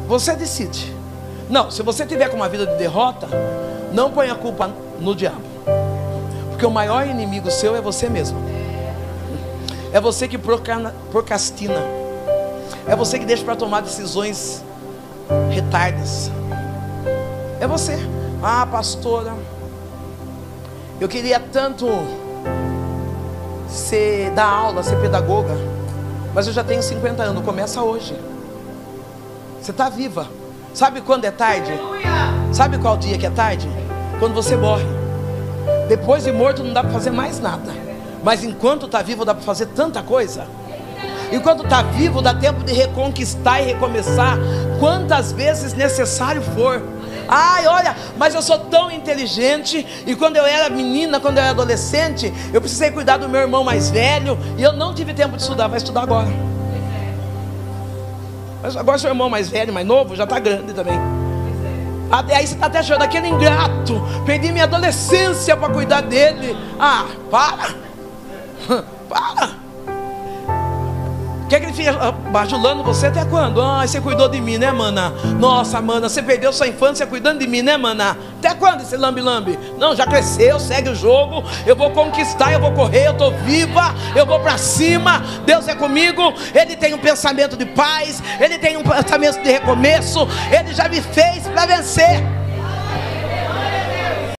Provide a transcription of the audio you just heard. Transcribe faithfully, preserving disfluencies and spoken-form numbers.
Você decide. Não, se você tiver com uma vida de derrota, não ponha a culpa no diabo, porque o maior inimigo seu é você mesmo. É você que procrastina. É você que deixa para tomar decisões retardas. É você. Ah, pastora, eu queria tanto ser, dar aula, ser pedagoga, mas eu já tenho cinquenta anos. Começa hoje. Você está viva. Sabe quando é tarde? Sabe qual dia que é tarde? Quando você morre. Depois de morto não dá para fazer mais nada. Mas enquanto está vivo dá para fazer tanta coisa. Enquanto está vivo dá tempo de reconquistar e recomeçar quantas vezes necessário for. Ai, olha, mas eu sou tão inteligente. E quando eu era menina, quando eu era adolescente, eu precisei cuidar do meu irmão mais velho, e eu não tive tempo de estudar. Vai estudar agora. Mas agora seu irmão mais velho, mais novo, já está grande também. Aí você está até achando, aquele ingrato, perdi minha adolescência para cuidar dele. Ah, para. Para. Quer que ele fique bajulando você até quando? Ah, você cuidou de mim, né, mana? Nossa, mana, você perdeu sua infância cuidando de mim, né, mana? Até quando esse lambe-lambe? Não, já cresceu, segue o jogo. Eu vou conquistar, eu vou correr, eu estou viva, eu vou para cima. Deus é comigo. Ele tem um pensamento de paz, Ele tem um pensamento de recomeço. Ele já me fez para vencer.